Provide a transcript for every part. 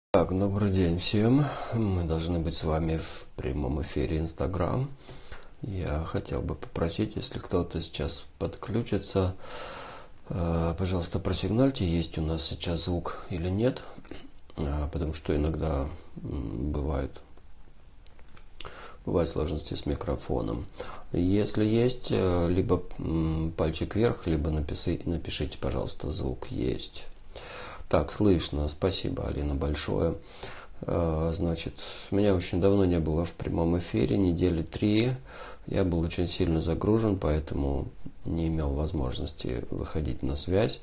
Так, добрый день всем. Мы должны быть с вами в прямом эфире Инстаграм. Я хотел бы попросить, если кто-то сейчас подключится, пожалуйста, просигнальте, есть у нас сейчас звук или нет, потому что иногда бывают сложности с микрофоном. Если есть, либо пальчик вверх, либо напишите, пожалуйста, звук есть. Так, слышно. Спасибо, Алина, большое. Значит, меня очень давно не было в прямом эфире, недели 3. Я был очень сильно загружен, поэтому не имел возможности выходить на связь.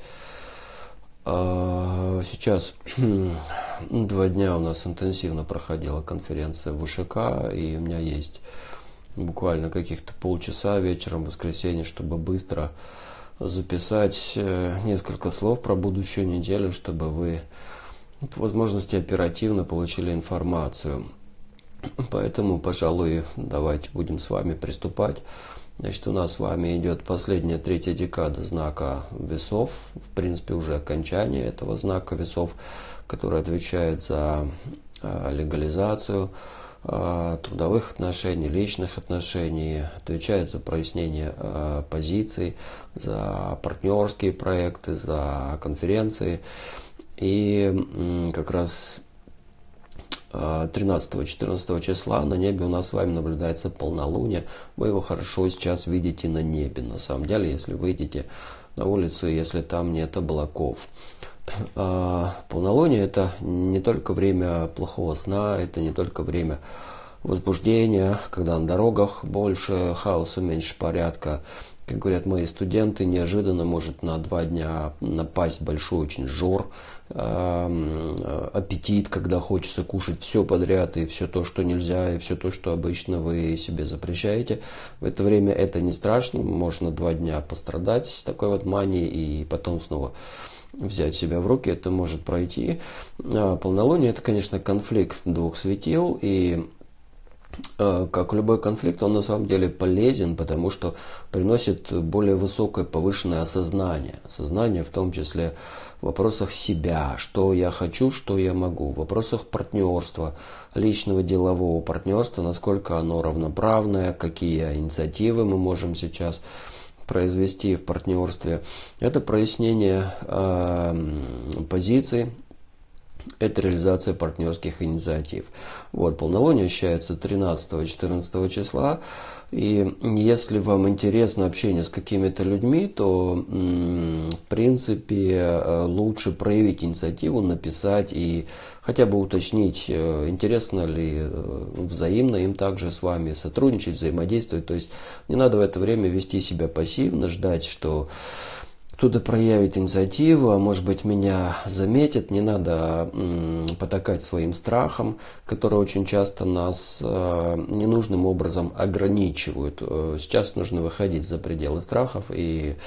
Сейчас 2 дня у нас интенсивно проходила конференция в УШК, и у меня есть буквально каких-то полчаса вечером в воскресенье, чтобы быстро записать несколько слов про будущую неделю, чтобы вы по возможности оперативно получили информацию. Поэтому, пожалуй, давайте будем с вами приступать. Значит, у нас с вами идет последняя 3-я декада знака весов. В принципе, уже окончание этого знака весов, который отвечает за легализацию трудовых отношений, личных отношений, отвечает за прояснение позиций, за партнерские проекты, за конференции. И как раз 13-14 числа на небе у нас с вами наблюдается полнолуние. Вы его хорошо сейчас видите на небе. На самом деле, если выйдете на улицу, если там нет облаков. Полнолуние — это не только время плохого сна, это не только время возбуждения, когда на дорогах больше хаоса, меньше порядка. Как говорят мои студенты, неожиданно может на 2 дня напасть большой очень жор, аппетит, когда хочется кушать все подряд и все то, что нельзя, и все то, что обычно вы себе запрещаете. В это время это не страшно, можно 2 дня пострадать с такой вот манией и потом снова взять себя в руки, это может пройти. Полнолуние — это, конечно, конфликт 2 светил, и как любой конфликт, он на самом деле полезен, потому что приносит более высокое повышенное осознание. Осознание в том числе в вопросах себя, что я хочу, что я могу, в вопросах партнерства, личного делового партнерства, насколько оно равноправное, какие инициативы мы можем сейчас произвести в партнерстве. Это прояснение позиций, это реализация партнерских инициатив. Вот, полнолуние ощущается 13-14 числа. И если вам интересно общение с какими-то людьми, то, в принципе, лучше проявить инициативу, написать и хотя бы уточнить, интересно ли взаимно им также с вами сотрудничать, взаимодействовать. То есть не надо в это время вести себя пассивно, ждать, что кто-то проявит инициативу, а может быть меня заметят. Не надо потакать своим страхам, которые очень часто нас ненужным образом ограничивают. Сейчас нужно выходить за пределы страхов и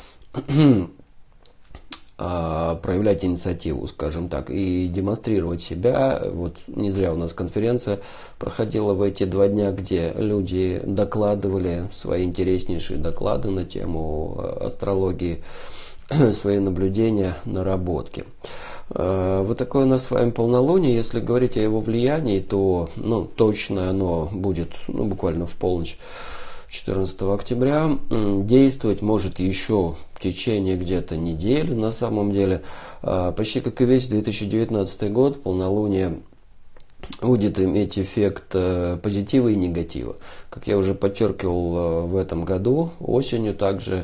проявлять инициативу, скажем так, и демонстрировать себя. Вот не зря у нас конференция проходила в эти 2 дня, где люди докладывали свои интереснейшие доклады на тему астрологии, свои наблюдения, наработки. Вот такое у нас с вами полнолуние. Если говорить о его влиянии, то точно оно будет буквально в полночь 14 октября. Действовать может еще в течение где-то недели. На самом деле, почти как и весь 2019 год, полнолуние будет иметь эффект позитива и негатива. Как я уже подчеркивал в этом году, осенью также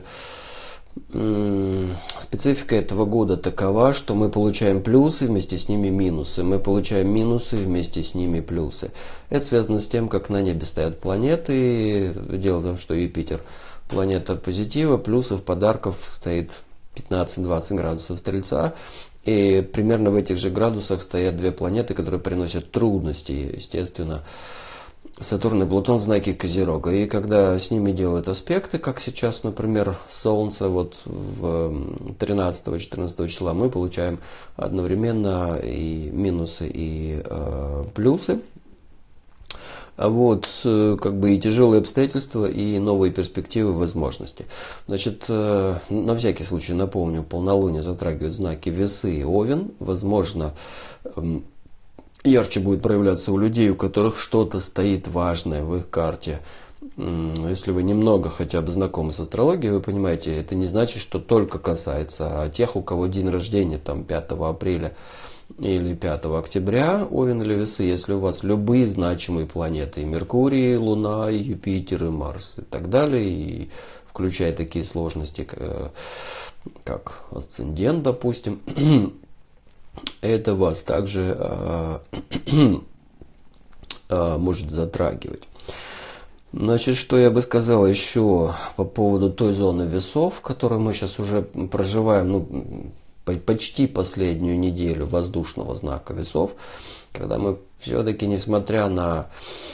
специфика этого года такова, что мы получаем плюсы, вместе с ними минусы. Мы получаем минусы, вместе с ними плюсы. Это связано с тем, как на небе стоят планеты. Дело в том, что Юпитер – планета позитива, плюсов, подарков стоит 15-20 градусов Стрельца. И примерно в этих же градусах стоят 2 планеты, которые приносят трудности, естественно. Сатурн и Плутон в знаке Козерога. И когда с ними делают аспекты, как сейчас, например, Солнце, вот в 13-14 числа, мы получаем одновременно и минусы, и плюсы. Вот, как бы и тяжелые обстоятельства, и новые перспективы, возможности. Значит, на всякий случай напомню, полнолуние затрагивает знаки Весы и Овен. Возможно, ярче будет проявляться у людей, у которых что-то стоит важное в их карте. Если вы немного хотя бы знакомы с астрологией, вы понимаете, это не значит, что только касается тех, у кого день рождения там 5 апреля или 5 октября, Овен или Весы, если у вас любые значимые планеты, и Меркурий, Луна, и Юпитер, и Марс, и так далее, и включая такие сложности, как асцендент, допустим, это вас также может затрагивать. Значит, что я бы сказал еще по поводу той зоны весов, в которой мы сейчас уже проживаем, почти последнюю неделю воздушного знака весов, когда мы все-таки, несмотря на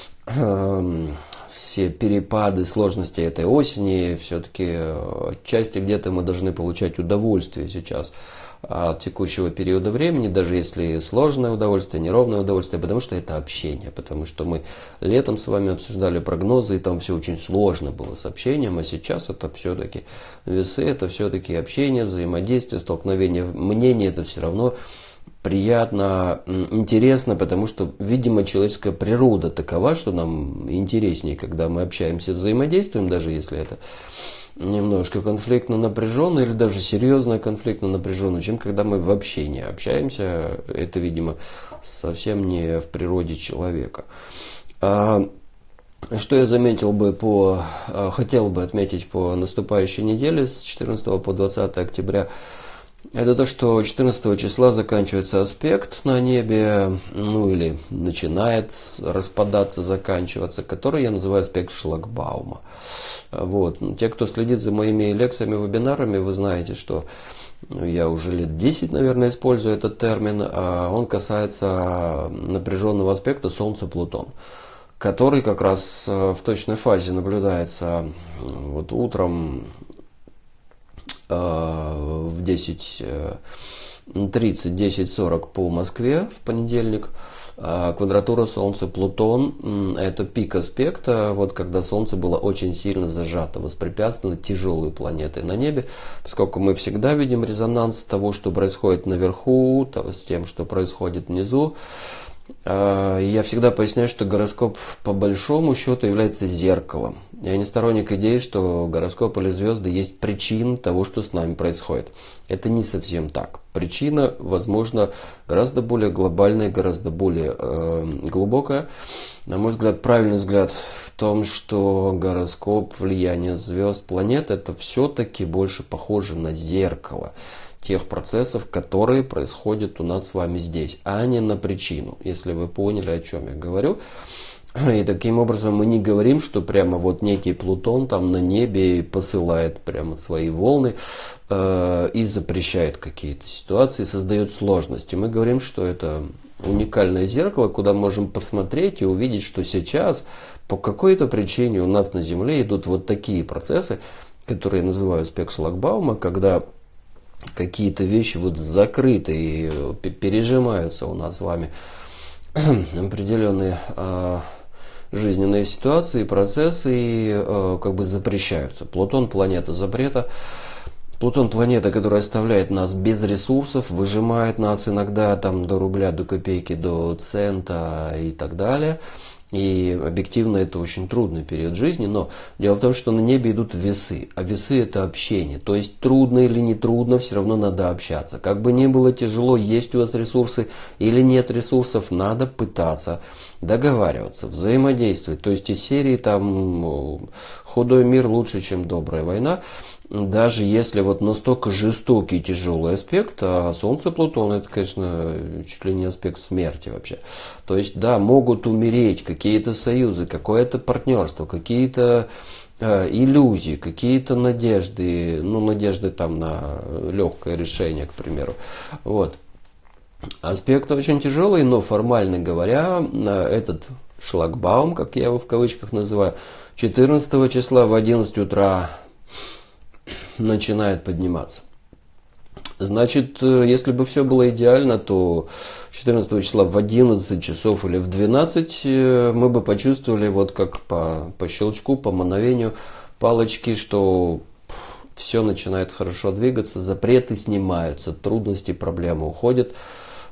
все перепады, сложности этой осени, все-таки отчасти где-то мы должны получать удовольствие сейчас от текущего периода времени, даже если сложное удовольствие, неровное удовольствие, потому что это общение, потому что мы летом с вами обсуждали прогнозы, и там все очень сложно было с общением, а сейчас это все-таки весы, это все-таки общение, взаимодействие, столкновение мнений, это все равно приятно, интересно, потому что, видимо, человеческая природа такова, что нам интереснее, когда мы общаемся, взаимодействуем, даже если это немножко конфликтно напряженно или даже серьезно конфликтно напряженно, чем когда мы вообще не общаемся. Это, видимо, совсем не в природе человека. Что я заметил бы хотел бы отметить по наступающей неделе с 14 по 20 октября, это то, что 14 числа заканчивается аспект на небе, или начинает распадаться, заканчиваться, который я называю аспект шлагбаума. Вот. Те, кто следит за моими лекциями, вебинарами, вы знаете, что я уже лет 10, наверное, использую этот термин. Он касается напряженного аспекта Солнце-Плутон, который как раз в точной фазе наблюдается вот утром в 10:30, 10:40 по Москве в понедельник. Квадратура Солнце-Плутон – это пик аспекта, вот когда Солнце было очень сильно зажато, воспрепятствовано тяжелой планетой на небе, поскольку мы всегда видим резонанс того, что происходит наверху, с тем, что происходит внизу. Я всегда поясняю, что гороскоп по большому счету является зеркалом. Я не сторонник идеи, что гороскоп или звезды есть причина того, что с нами происходит. Это не совсем так. Причина, возможно, гораздо более глобальная, гораздо более глубокая. На мой взгляд, правильный взгляд в том, что гороскоп, влияние звезд, планет, это все-таки больше похоже на зеркало тех процессов, которые происходят у нас с вами здесь, а не на причину, если вы поняли, о чем я говорю. И таким образом мы не говорим, что прямо вот некий Плутон там на небе посылает прямо свои волны и запрещает какие-то ситуации, создает сложности. Мы говорим, что это уникальное зеркало, куда можем посмотреть и увидеть, что сейчас по какой-то причине у нас на Земле идут вот такие процессы, которые я называю аспект шлагбаума, когда какие-то вещи вот закрыты и пережимаются у нас с вами определенные жизненные ситуации, процессы и как бы запрещаются. Плутон – планета запрета. Плутон – планета, которая оставляет нас без ресурсов, выжимает нас иногда там до рубля, до копейки, до цента и так далее. И объективно это очень трудный период жизни, но дело в том, что на небе идут весы, а весы это общение, то есть трудно или не трудно, все равно надо общаться. Как бы ни было тяжело, есть у вас ресурсы или нет ресурсов, надо пытаться договариваться, взаимодействовать. То есть из серии там худой мир лучше, чем добрая война. Даже если вот настолько жестокий и тяжелый аспект, а Солнце-Плутон это, конечно, чуть ли не аспект смерти вообще. То есть, да, могут умереть какие-то союзы, какое-то партнерство, какие-то иллюзии, какие-то надежды, надежды там на легкое решение, к примеру. Вот. Аспект очень тяжелый, но формально говоря, этот шлагбаум, как я его в кавычках называю, 14 числа в 11 утра начинает подниматься. Значит, если бы все было идеально, то 14 числа в 11 часов или в 12 мы бы почувствовали вот как по щелчку, по мановению палочки, что все начинает хорошо двигаться, запреты снимаются, трудности, проблемы уходят.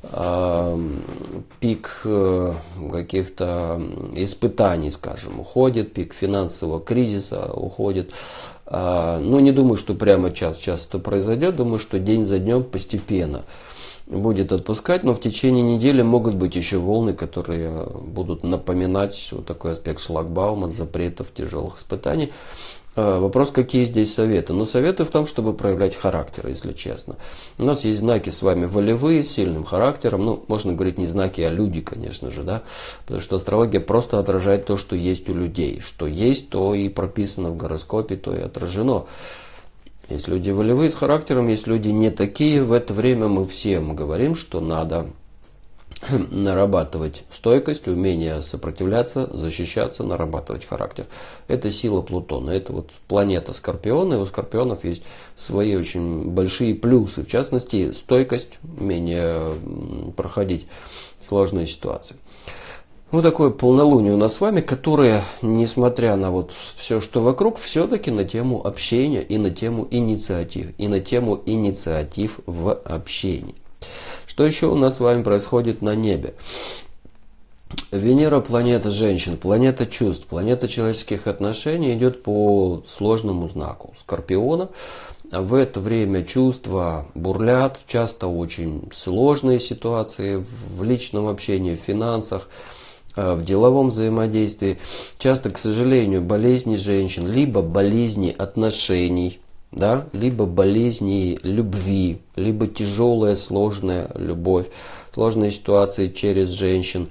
пик каких-то испытаний, скажем, уходит, пик финансового кризиса уходит. Но не думаю, что прямо час это произойдет, думаю, что день за днем постепенно будет отпускать, но в течение недели могут быть еще волны, которые будут напоминать вот такой аспект шлагбаума, запретов, тяжелых испытаний. Вопрос, какие здесь советы? Ну, советы в том, чтобы проявлять характер, если честно. У нас есть знаки с вами волевые, с сильным характером. Ну, можно говорить не знаки, а люди, конечно же, да. Потому что астрология просто отражает то, что есть у людей. Что есть, то и прописано в гороскопе, то и отражено. Есть люди волевые с характером, есть люди не такие. В это время мы всем говорим, что надо нарабатывать стойкость, умение сопротивляться, защищаться, нарабатывать характер. Это сила Плутона. Это вот планета Скорпиона, и у Скорпионов есть свои очень большие плюсы. В частности, стойкость, умение проходить сложные ситуации. Вот такое полнолуние у нас с вами, которое, несмотря на вот все, что вокруг, все-таки на тему общения и на тему инициатив. И на тему инициатив в общении. Что еще у нас с вами происходит на небе? Венера – планета женщин, планета чувств, планета человеческих отношений идет по сложному знаку Скорпиона. В это время чувства бурлят, часто очень сложные ситуации в личном общении, в финансах, в деловом взаимодействии. Часто, к сожалению, болезни женщин, либо болезни отношений, да, либо болезни любви, либо тяжелая, сложная любовь, сложные ситуации через женщин,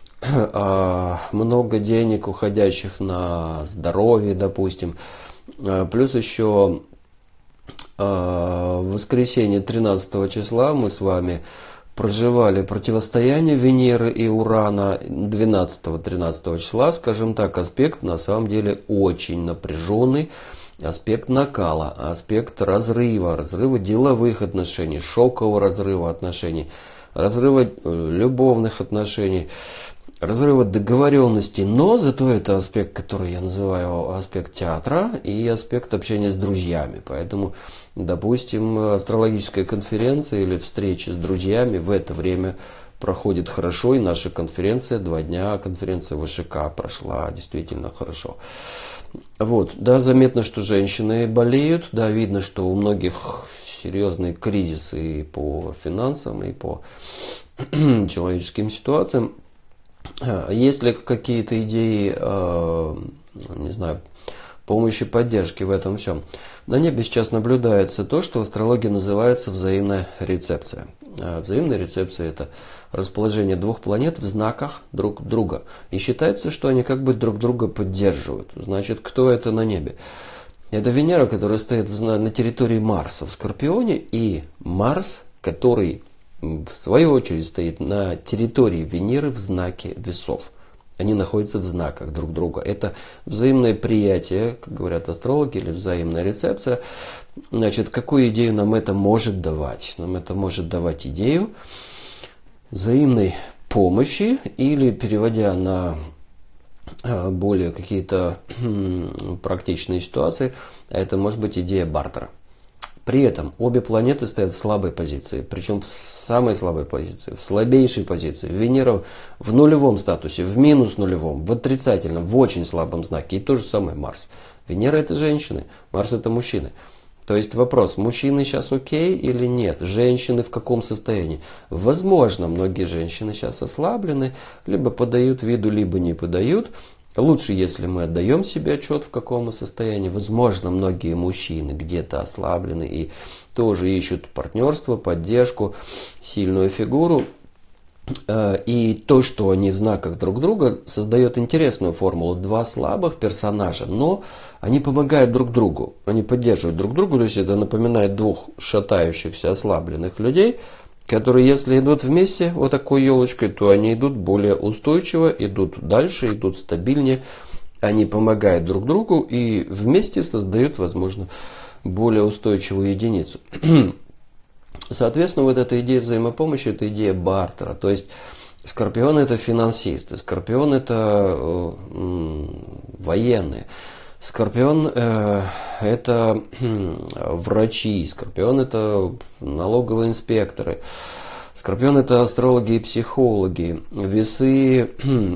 много денег, уходящих на здоровье, допустим. Плюс еще в воскресенье 13 числа мы с вами проживали противостояние Венеры и Урана 12-13 числа, скажем так, аспект на самом деле очень напряженный. Аспект накала, аспект разрыва деловых отношений, шокового разрыва отношений, разрыва любовных отношений, разрыва договоренностей. Но зато это аспект, который я называю аспект театра и аспект общения с друзьями. Поэтому, допустим, астрологическая конференция или встреча с друзьями в это время проходит хорошо. И наша конференция, 2 дня, конференция ВШК прошла действительно хорошо. Вот, да, заметно, что женщины болеют, да, видно, что у многих серьезные кризисы и по финансам, и по человеческим ситуациям. Есть ли какие-то идеи, не знаю, помощи, поддержки в этом всем? На небе сейчас наблюдается то, что в астрологии называется взаимная рецепция. Взаимная рецепция – это расположение 2 планет в знаках друг друга. И считается, что они как бы друг друга поддерживают. Значит, кто это на небе? Это Венера, которая стоит на территории Марса в Скорпионе, и Марс, который в свою очередь стоит на территории Венеры в знаке весов. Они находятся в знаках друг друга. Это взаимное приятие, как говорят астрологи, или взаимная рецепция. Значит, какую идею нам это может давать? Нам это может давать идею взаимной помощи, или, переводя на более какие-то практичные ситуации, это может быть идея бартера. При этом обе планеты стоят в слабой позиции, причем в самой слабой позиции, в слабейшей позиции. Венера в нулевом статусе, в минус нулевом, в отрицательном, в очень слабом знаке. И то же самое Марс. Венера – это женщины, Марс – это мужчины. То есть вопрос, мужчины сейчас окей или нет? Женщины в каком состоянии? Возможно, многие женщины сейчас ослаблены, либо подают виду, либо не подают. Лучше, если мы отдаем себе отчет, в каком мы состоянии. Возможно, многие мужчины где-то ослаблены и тоже ищут партнерство, поддержку, сильную фигуру. И то, что они в знаках друг друга, создает интересную формулу. 2 слабых персонажа, но они помогают друг другу, они поддерживают друг друга. То есть это напоминает 2 шатающихся, ослабленных людей, которые, если идут вместе вот такой елочкой, то они идут более устойчиво, идут дальше, идут стабильнее. Они помогают друг другу и вместе создают, возможно, более устойчивую единицу. Соответственно, вот эта идея взаимопомощи, это идея бартера. То есть Скорпион – это финансисты, Скорпион – это военные. Скорпион это врачи, Скорпион это налоговые инспекторы, Скорпион — это астрологи и психологи. Весы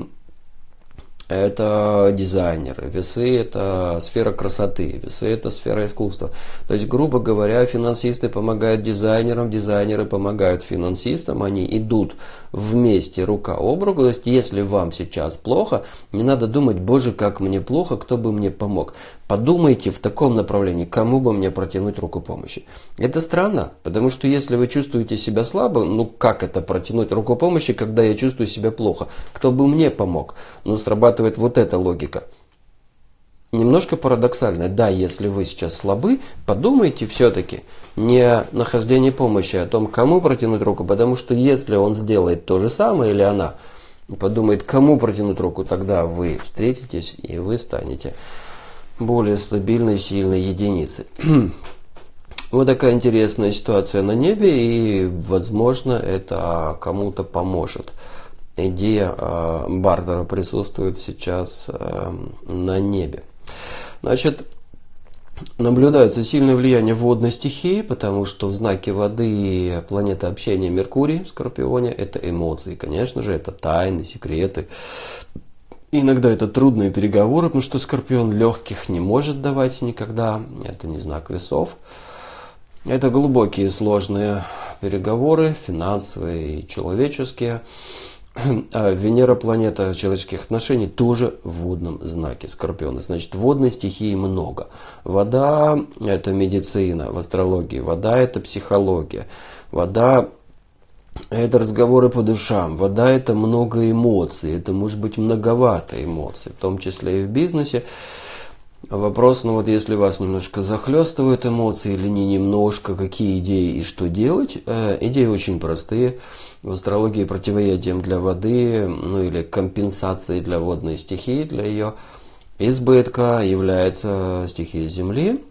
— это дизайнеры. Весы — это сфера красоты. Весы — это сфера искусства. То есть, грубо говоря, финансисты помогают дизайнерам, дизайнеры помогают финансистам. Они идут вместе рука об руку. То есть, если вам сейчас плохо, не надо думать: боже, как мне плохо, кто бы мне помог. Подумайте в таком направлении: кому бы мне протянуть руку помощи. Это странно, потому что если вы чувствуете себя слабо, ну как это протянуть руку помощи, когда я чувствую себя плохо? Кто бы мне помог? Ну, срабатывает вот эта логика. Немножко парадоксально. Да, если вы сейчас слабы, подумайте все-таки не о нахождении помощи, а о том, кому протянуть руку. Потому что если он сделает то же самое, или она подумает, кому протянуть руку, тогда вы встретитесь и вы станете более стабильной, сильной единицей. Вот такая интересная ситуация на небе, и, возможно, это кому-то поможет. Идея бартера присутствует сейчас на небе. Значит, наблюдается сильное влияние водной стихии, потому что в знаке воды планета общения Меркурий в Скорпионе — это эмоции, конечно же, это тайны, секреты. Иногда это трудные переговоры, потому что Скорпион легких не может давать никогда. Это не знак весов. Это глубокие, сложные переговоры, финансовые и человеческие. А Венера, планета человеческих отношений, тоже в водном знаке Скорпиона. Значит, водной стихии много. Вода – это медицина в астрологии. Вода – это психология. Вода — это разговоры по душам. Вода — это много эмоций. Это может быть многовато эмоций, в том числе и в бизнесе. Вопрос, ну вот если вас немножко захлестывают эмоции или не немножко, какие идеи и что делать? Идеи очень простые. В астрологии противоядием для воды, ну или компенсацией для водной стихии, для ее избытка является стихия Земли.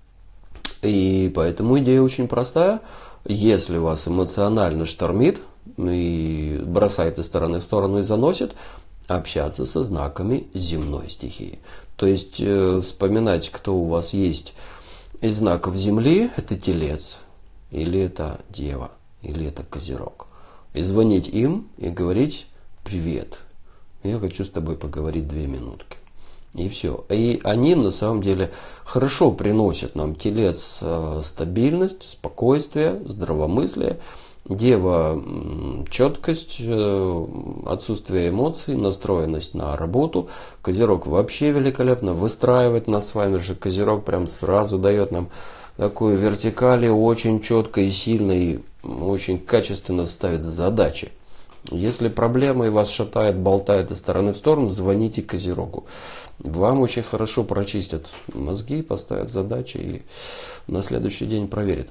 И поэтому идея очень простая. Если вас эмоционально штормит и бросает из стороны в сторону и заносит, общаться со знаками земной стихии. То есть вспоминать, кто у вас есть из знаков Земли, это Телец, или это Дева, или это Козерог. И звонить им и говорить: привет, я хочу с тобой поговорить 2 минутки. И все. И они на самом деле хорошо приносят нам. Телец стабильность, спокойствие, здравомыслие. Дева четкость, отсутствие эмоций, настроенность на работу. Козерог вообще великолепно выстраивает нас с вами же. Козерог прям сразу дает нам такую вертикаль, очень четко и сильно, и очень качественно ставит задачи. Если проблема и вас шатает, болтает из стороны в сторону, звоните Козерогу. Вам очень хорошо прочистят мозги, поставят задачи и на следующий день проверят.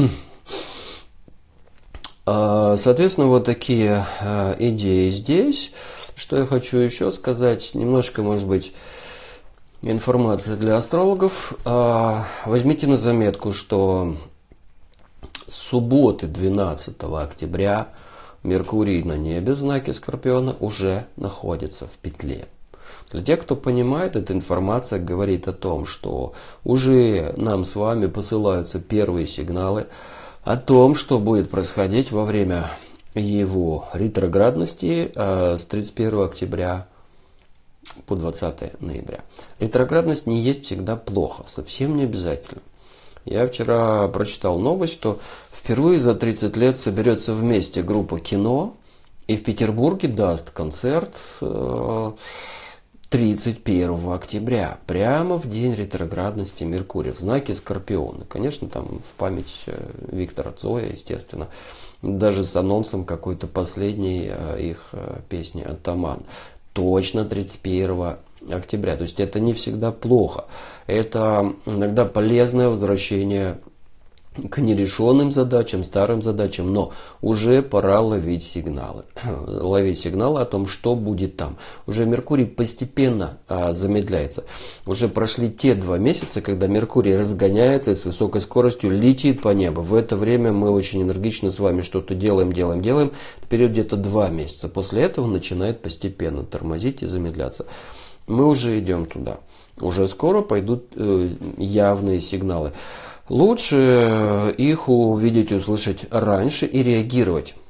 Соответственно, вот такие идеи здесь. Что я хочу еще сказать? Немножко, может быть, информация для астрологов. Возьмите на заметку, что с субботы 12 октября Меркурий на небе в знаке Скорпиона уже находится в петле. Для тех, кто понимает, эта информация говорит о том, что уже нам с вами посылаются первые сигналы о том, что будет происходить во время его ретроградности с 31 октября по 20 ноября. Ретроградность не есть всегда плохо, совсем не обязательно. Я вчера прочитал новость, что впервые за 30 лет соберется вместе группа кино и в Петербурге даст концерт 31 октября, прямо в день ретроградности Меркурия, в знаке Скорпиона. Конечно, там в память Виктора Цоя, естественно, даже с анонсом какой-то последней их песни «Атаман». Точно 31 октября. То есть это не всегда плохо. Это иногда полезное возвращение к нерешенным задачам, старым задачам, но уже пора ловить сигналы. Ловить сигналы о том, что будет там. Уже Меркурий постепенно замедляется. Уже прошли те 2 месяца, когда Меркурий разгоняется и с высокой скоростью летит по небу. В это время мы очень энергично с вами что-то делаем. Вперед где-то 2 месяца. После этого начинает постепенно тормозить и замедляться. Мы уже идем туда. Уже скоро пойдут явные сигналы. Лучше их увидеть и услышать раньше и реагировать.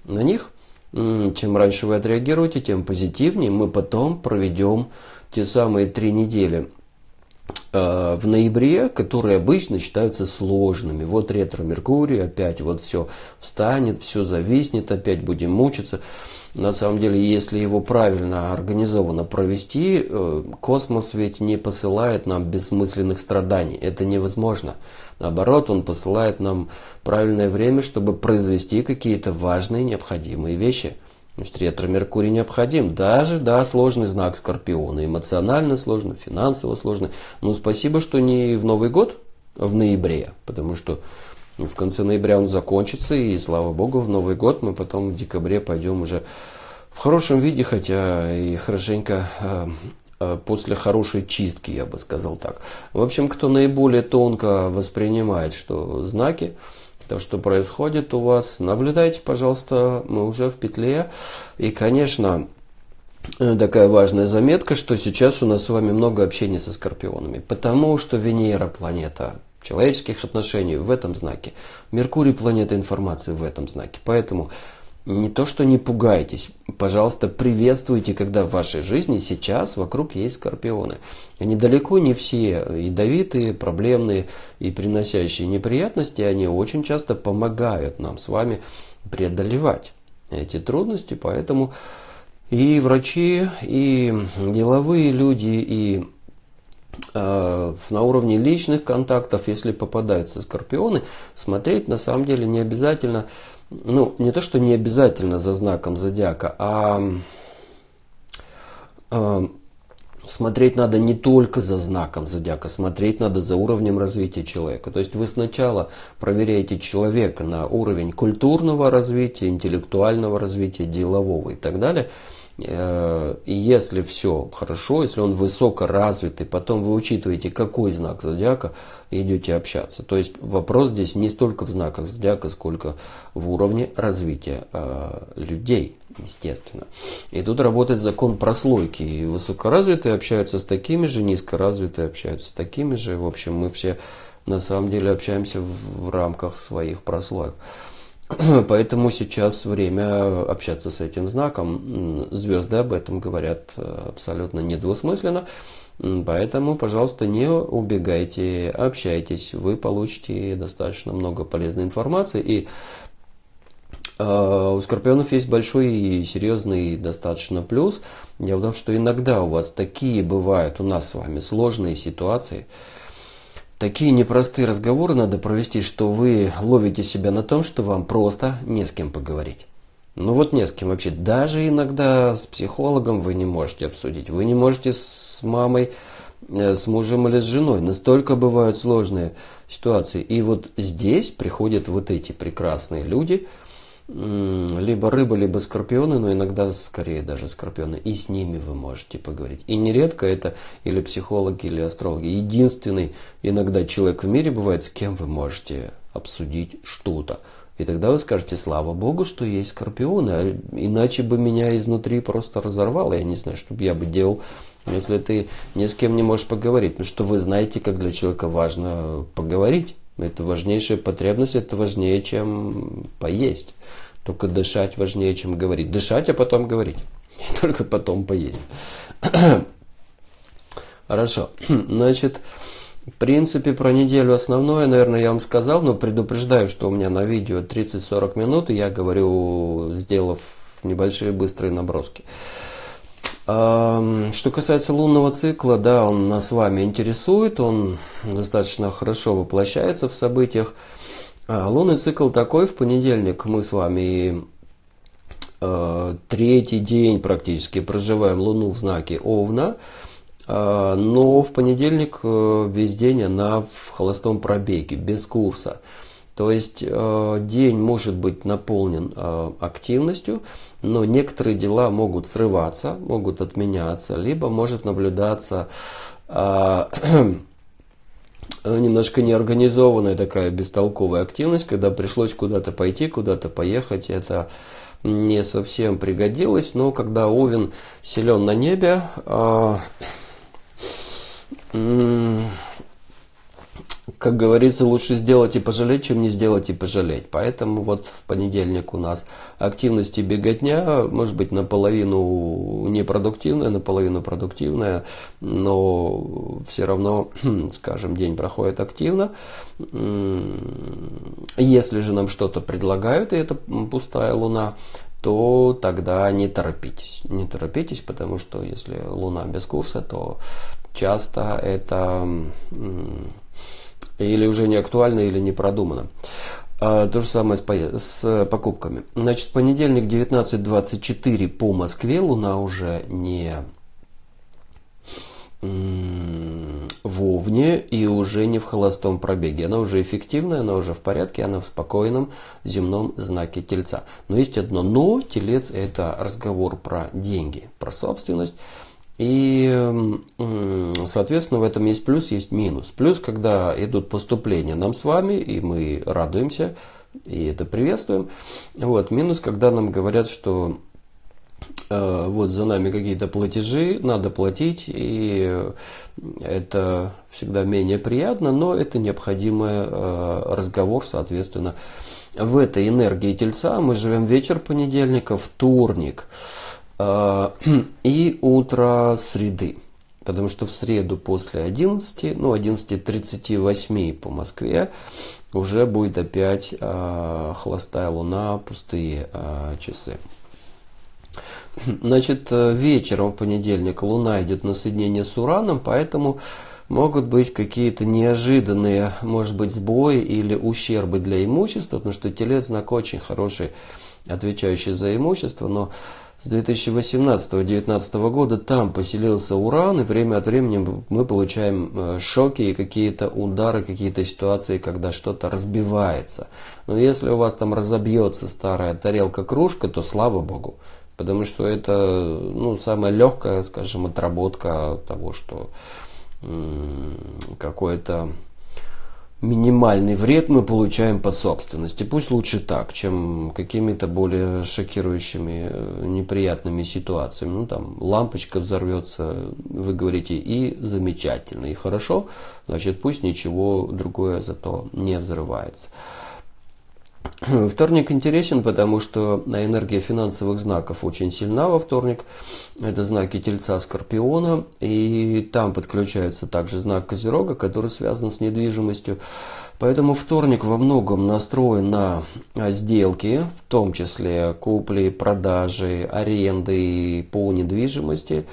на них. Чем раньше вы отреагируете, тем позитивнее. Мы потом проведем те самые 3 недели в ноябре, которые обычно считаются сложными. Вот ретро-Меркурий, опять вот все встанет, все зависнет, опять будем мучиться. На самом деле, если его правильно организованно провести, космос ведь не посылает нам бессмысленных страданий. Это невозможно. Наоборот, он посылает нам правильное время, чтобы произвести какие-то важные, необходимые вещи. Значит, ретро-Меркурий необходим. Даже, да, сложный знак Скорпиона. Эмоционально сложно, финансово сложно. Но спасибо, что не в Новый год, а в ноябре. Потому что в конце ноября он закончится. И, слава богу, в Новый год мы потом в декабре пойдем уже в хорошем виде. Хотя и хорошенько после хорошей чистки, я бы сказал так. В общем, кто наиболее тонко воспринимает, что знаки, то, что происходит у вас, наблюдайте, пожалуйста, мы уже в петле. И, конечно, такая важная заметка, что сейчас у нас с вами много общения со скорпионами, потому что Венера, планета человеческих отношений, в этом знаке, Меркурий, планета информации, в этом знаке. Поэтому не то, что не пугайтесь, пожалуйста, приветствуйте, когда в вашей жизни сейчас вокруг есть скорпионы. Они далеко не все ядовитые, проблемные и приносящие неприятности, они очень часто помогают нам с вами преодолевать эти трудности, поэтому и врачи, и деловые люди, и на уровне личных контактов, если попадаются скорпионы, смотреть на самом деле не обязательно. Ну, не то, что не обязательно за знаком зодиака, смотреть надо не только за знаком зодиака, смотреть надо за уровнем развития человека. То есть вы сначала проверяете человека на уровень культурного развития, интеллектуального развития, делового и так далее. И если все хорошо, если он высокоразвитый, потом вы учитываете, какой знак зодиака, и идете общаться. То есть вопрос здесь не столько в знаках зодиака, сколько в уровне развития людей, естественно. И тут работает закон прослойки. И высокоразвитые общаются с такими же, низкоразвитые общаются с такими же. В общем, мы все на самом деле общаемся в рамках своих прослоек. Поэтому сейчас время общаться с этим знаком. Звезды об этом говорят абсолютно недвусмысленно. Поэтому, пожалуйста, не убегайте, общайтесь. Вы получите достаточно много полезной информации. И у скорпионов есть большой и серьезный достаточно плюс. Дело в том, что иногда у вас такие бывают, у нас с вами сложные ситуации, такие непростые разговоры надо провести, что вы ловите себя на том, что вам просто не с кем поговорить. Ну вот не с кем вообще. Даже иногда с психологом вы не можете обсудить. Вы не можете с мамой, с мужем или с женой. Настолько бывают сложные ситуации. И вот здесь приходят вот эти прекрасные люди, либо рыба, либо скорпионы, но иногда скорее даже скорпионы, и с ними вы можете поговорить. И нередко это или психологи, или астрологи. Единственный иногда человек в мире бывает, с кем вы можете обсудить что-то. И тогда вы скажете: слава богу, что есть скорпионы, а иначе бы меня изнутри просто разорвало. Я не знаю, что бы я бы делал, если ты ни с кем не можешь поговорить. Ну что вы знаете, как для человека важно поговорить. Это важнейшая потребность, это важнее, чем поесть. Только дышать важнее, чем говорить. Дышать, а потом говорить. И только потом поесть. Хорошо. Значит, в принципе, про неделю основное, наверное, я вам сказал, но предупреждаю, что у меня на видео 30-40 минут, и я говорю, сделав небольшие быстрые наброски. Что касается лунного цикла, да, он нас с вами интересует, он достаточно хорошо воплощается в событиях. Лунный цикл такой: в понедельник мы с вами третий день практически проживаем Луну в знаке Овна, но в понедельник весь день она в холостом пробеге, без курса. То есть день может быть наполнен активностью, но некоторые дела могут срываться, могут отменяться, либо может наблюдаться немножко неорганизованная такая бестолковая активность, когда пришлось куда-то пойти, куда-то поехать. Это не совсем пригодилось, но когда Овен силен на небе, Как говорится, лучше сделать и пожалеть, чем не сделать и пожалеть. Поэтому вот в понедельник у нас активность и беготня, может быть, наполовину непродуктивная, наполовину продуктивная, но все равно, скажем, день проходит активно. Если же нам что-то предлагают, и это пустая луна, то тогда не торопитесь. Не торопитесь, потому что если луна без курса, то часто это или уже не актуально, или не продумано. То же самое с покупками. Значит, в понедельник 19:24 по Москве луна уже не в Овне и уже не в холостом пробеге. Она уже эффективная, она уже в порядке, она в спокойном земном знаке Тельца. Но есть одно но. Телец – это разговор про деньги, про собственность. И, соответственно, в этом есть плюс, есть минус. Плюс, когда идут поступления нам с вами, и мы радуемся, и это приветствуем. Вот. Минус, когда нам говорят, что вот за нами какие-то платежи, надо платить, и это всегда менее приятно, но это необходимый разговор, соответственно. В этой энергии Тельца мы живем вечер понедельника, вторник и утро среды. Потому что в среду после 11, 11:38 по Москве, уже будет опять холостая луна, пустые часы. Значит, вечером в понедельник луна идет на соединение с Ураном, поэтому могут быть какие-то неожиданные, может быть, сбои или ущербы для имущества, потому что Телец знак очень хороший, отвечающий за имущество, но с 2018-2019 года там поселился Уран, и время от времени мы получаем шоки и какие-то удары, какие-то ситуации, когда что-то разбивается. Но если у вас там разобьется старая тарелка-кружка, то слава Богу. Потому что это самая легкая, скажем, отработка того, что какой-то минимальный вред мы получаем по собственности. Пусть лучше так, чем какими-то более шокирующими, неприятными ситуациями. Там лампочка взорвется, вы говорите, и замечательно, и хорошо, значит, пусть ничего другое зато не взрывается. Вторник интересен, потому что энергия финансовых знаков очень сильна во вторник. Это знаки Тельца, Скорпиона. И там подключается также знак Козерога, который связан с недвижимостью. Поэтому вторник во многом настроен на сделки, в том числе купли, продажи, аренды по недвижимости.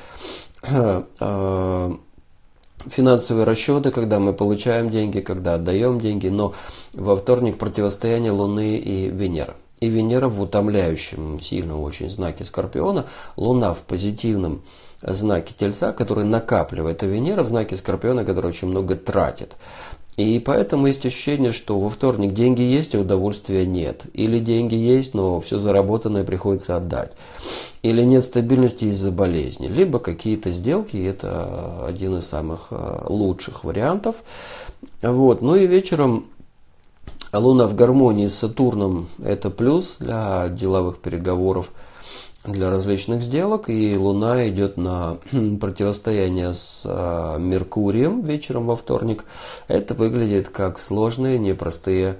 Финансовые расчеты, когда мы получаем деньги, когда отдаем деньги, но во вторник противостояние Луны и Венеры. И Венера в утомляющем, сильном очень знаке Скорпиона, Луна в позитивном знаке Тельца, который накапливает, а Венера в знаке Скорпиона, который очень много тратит. И поэтому есть ощущение, что во вторник деньги есть, а удовольствия нет. Или деньги есть, но все заработанное приходится отдать. Или нет стабильности из-за болезни. Либо какие-то сделки, и это один из самых лучших вариантов. Вот. Ну и вечером Луна в гармонии с Сатурном – это плюс для деловых переговоров, для различных сделок, и Луна идет на противостояние с Меркурием вечером во вторник. Это выглядит как сложные, непростые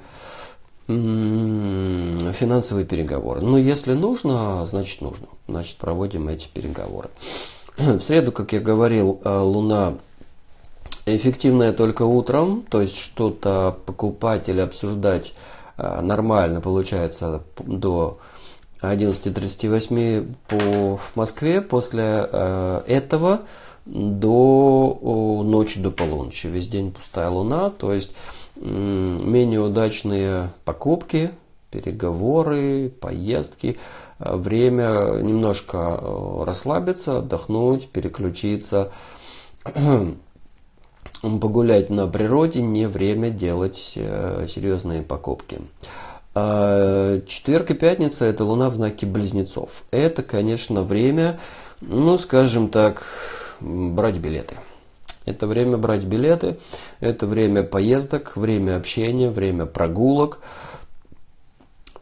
финансовые переговоры. Но если нужно, значит нужно. Значит, проводим эти переговоры. В среду, как я говорил, Луна эффективная только утром, то есть что-то покупать или обсуждать нормально получается до 11:38 по Москве, после этого до ночи, до полуночи. Весь день пустая луна, то есть менее удачные покупки, переговоры, поездки, время немножко расслабиться, отдохнуть, переключиться, погулять на природе, не время делать серьезные покупки. Четверг и пятница – это Луна в знаке Близнецов. Это, конечно, время, скажем так, брать билеты. Это время брать билеты, это время поездок, время общения, время прогулок.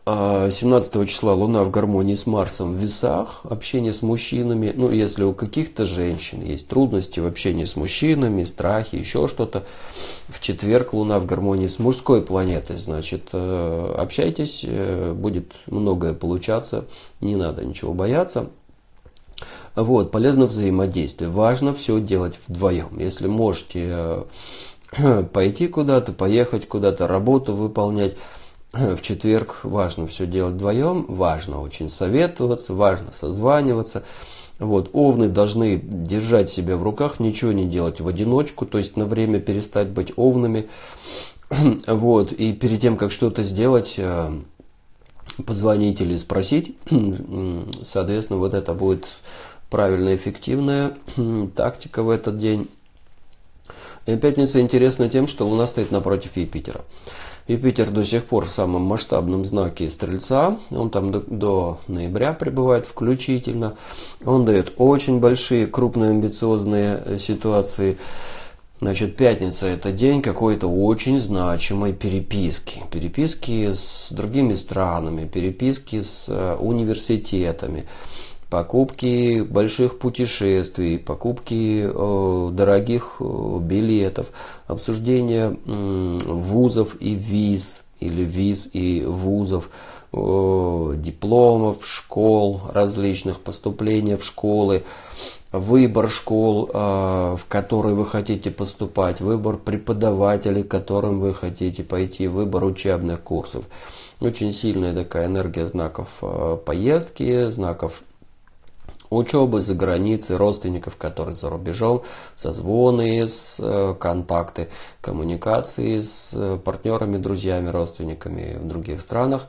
17 числа Луна в гармонии с Марсом в Весах, общение с мужчинами. Ну, если у каких-то женщин есть трудности в общении с мужчинами, страхи, еще что-то. В четверг Луна в гармонии с мужской планетой. Значит, общайтесь, будет многое получаться, не надо ничего бояться. Вот, полезно взаимодействие. Важно все делать вдвоем. Если можете пойти куда-то, поехать куда-то, работу выполнять, в четверг важно все делать вдвоем, важно очень советоваться, важно созваниваться. Вот, овны должны держать себя в руках, ничего не делать в одиночку, то есть на время перестать быть овнами. Вот, и перед тем, как что-то сделать, позвонить или спросить, соответственно, вот это будет правильная, эффективная тактика в этот день. И пятница интересна тем, что Луна стоит напротив Юпитера. Юпитер до сих пор в самом масштабном знаке Стрельца, он там до ноября пребывает включительно, он дает очень большие, крупные, амбициозные ситуации. Значит, пятница – это день какой-то очень значимой переписки. Переписки с другими странами, переписки с университетами, покупки больших путешествий, покупки дорогих билетов, обсуждение вузов и виз, или виз и вузов, дипломов, школ различных, поступления в школы, выбор школ, в которые вы хотите поступать, выбор преподавателей, к которым вы хотите пойти, выбор учебных курсов. Очень сильная такая энергия знаков поездки, знаков учебы за границей, родственников, которые за рубежом, созвоны, контакты, коммуникации с партнерами, друзьями, родственниками в других странах.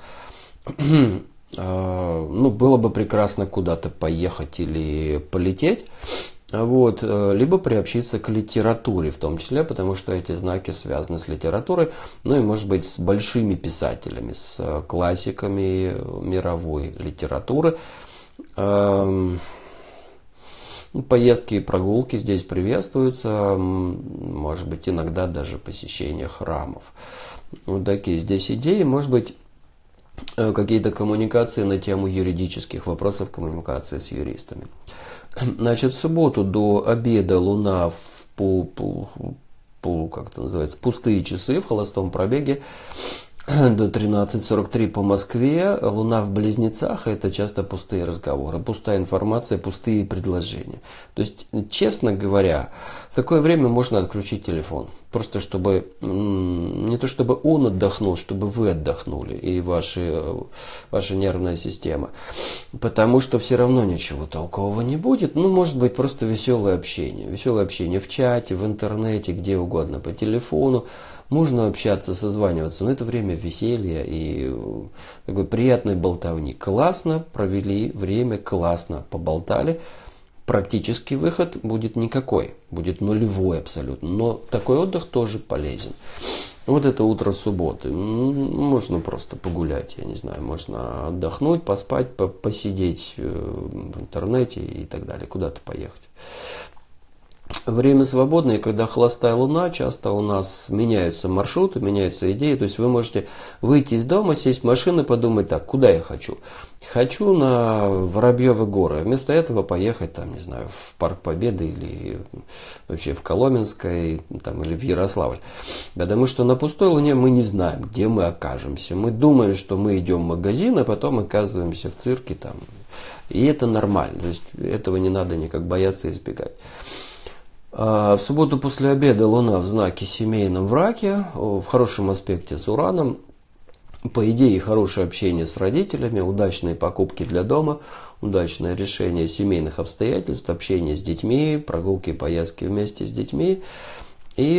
Ну, было бы прекрасно куда-то поехать или полететь, вот, либо приобщиться к литературе в том числе, потому что эти знаки связаны с литературой, ну и, может быть, с большими писателями, с классиками мировой литературы. Поездки и прогулки здесь приветствуются, может быть, иногда даже посещение храмов. Вот такие здесь идеи, может быть, какие-то коммуникации на тему юридических вопросов, коммуникации с юристами. Значит, в субботу до обеда Луна как это называется, пустые часы в холостом пробеге, до 13:43 по Москве. Луна в Близнецах, это часто пустые разговоры, пустая информация, пустые предложения. То есть, честно говоря, в такое время можно отключить телефон. Просто чтобы, не то чтобы он отдохнул, чтобы вы отдохнули и ваша нервная система. Потому что все равно ничего толкового не будет. Ну, может быть, просто веселое общение. Веселое общение в чате, в интернете, где угодно, по телефону. Можно общаться, созваниваться, но это время веселья и такой приятной болтовни. Классно провели время, классно поболтали. Практический выход будет никакой, будет нулевой абсолютно. Но такой отдых тоже полезен. Вот это утро субботы. Можно просто погулять, я не знаю, можно отдохнуть, поспать, посидеть в интернете и так далее, куда-то поехать. Время свободное, когда холостая луна, часто у нас меняются маршруты, меняются идеи. То есть вы можете выйти из дома, сесть в машину и подумать, так, куда я хочу? Хочу на Воробьевы горы. Вместо этого поехать, там, не знаю, в Парк Победы или вообще в Коломенское, там, или в Ярославль. Потому что на пустой луне мы не знаем, где мы окажемся. Мы думаем, что мы идем в магазин, а потом оказываемся в цирке там. И это нормально. То есть этого не надо никак бояться и избегать. В субботу после обеда Луна в знаке семейном в Раке, в хорошем аспекте с Ураном. По идее, хорошее общение с родителями, удачные покупки для дома, удачное решение семейных обстоятельств, общение с детьми, прогулки и поездки вместе с детьми. И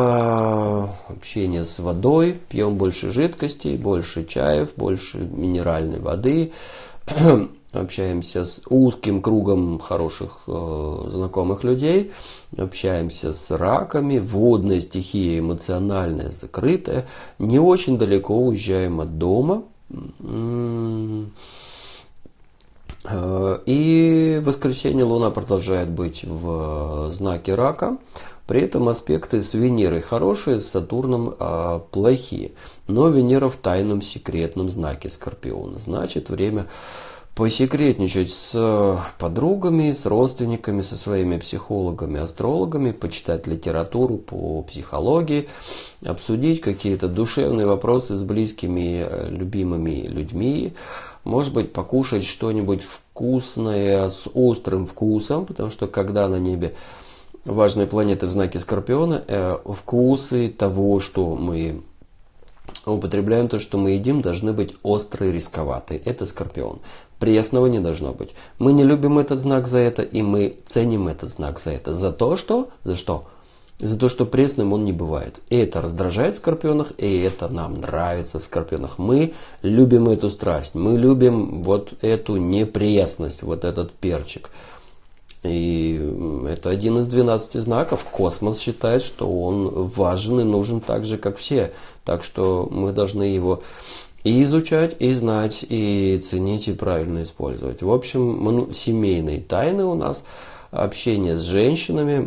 общение с водой, пьем больше жидкостей, больше чаев, больше минеральной воды. Общаемся с узким кругом хороших знакомых людей, общаемся с раками, водная стихия эмоциональная, закрытая, не очень далеко уезжаем от дома. И в воскресенье Луна продолжает быть в знаке Рака. При этом аспекты с Венерой хорошие, с Сатурном плохие. Но Венера в тайном секретном знаке Скорпиона. Значит, время посекретничать с подругами, с родственниками, со своими психологами, астрологами, почитать литературу по психологии, обсудить какие-то душевные вопросы с близкими, любимыми людьми. Может быть, покушать что-нибудь вкусное с острым вкусом, потому что когда на небе важные планеты в знаке Скорпиона, вкусы того, что мы употребляем, то, что мы едим, должны быть острые, рисковатые. Это Скорпион. Пресного не должно быть. Мы не любим этот знак за это, и мы ценим этот знак за это. За то, что? За что? За то, что пресным он не бывает. И это раздражает в Скорпионах, и это нам нравится в Скорпионах. Мы любим эту страсть, мы любим вот эту непресность, вот этот перчик. И это один из 12 знаков. Космос считает, что он важен и нужен так же, как все. Так что мы должны его и изучать, и знать, и ценить, и правильно использовать. В общем, семейные тайны у нас, общение с женщинами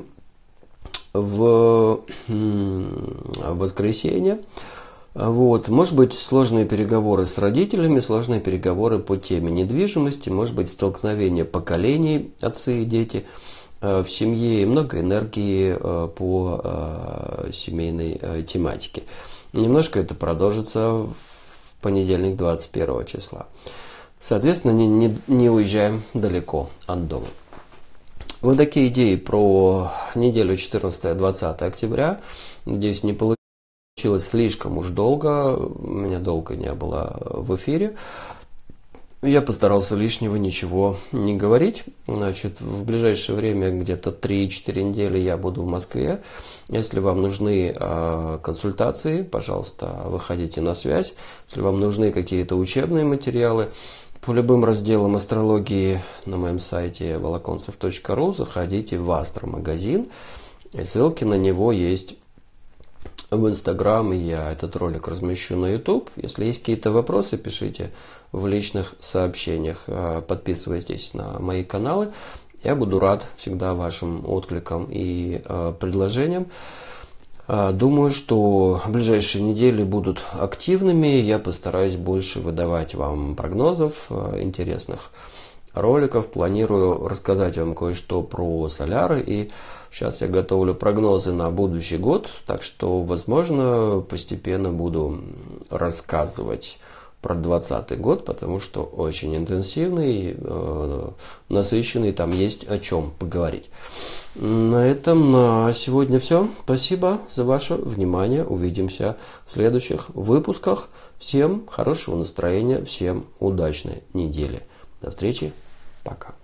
в воскресенье. Вот. Может быть, сложные переговоры с родителями, сложные переговоры по теме недвижимости, может быть, столкновение поколений, отцы и дети в семье, и много энергии по семейной тематике. Немножко это продолжится в понедельник, 21 числа. Соответственно, не уезжаем далеко от дома. Вот такие идеи про неделю 14-20 октября. Надеюсь, не получилось слишком уж долго. У меня долго не было в эфире. Я постарался лишнего ничего не говорить. Значит, в ближайшее время, где-то 3-4 недели, я буду в Москве. Если вам нужны консультации, пожалуйста, выходите на связь. Если вам нужны какие-то учебные материалы, по любым разделам астрологии на моем сайте волоконцев.ру заходите в Астромагазин. И ссылки на него есть в Инстаграм, и я этот ролик размещу на YouTube. Если есть какие-то вопросы, пишите в личных сообщениях. Подписывайтесь на мои каналы. Я буду рад всегда вашим откликам и предложениям. Думаю, что ближайшие недели будут активными. Я постараюсь больше выдавать вам прогнозов, интересных роликов. Планирую рассказать вам кое-что про соляры. И сейчас я готовлю прогнозы на будущий год. Так что, возможно, постепенно буду рассказывать про 2020 год, потому что очень интенсивный, насыщенный, там есть о чем поговорить. На этом на сегодня все. Спасибо за ваше внимание. Увидимся в следующих выпусках. Всем хорошего настроения, всем удачной недели. До встречи. Пока.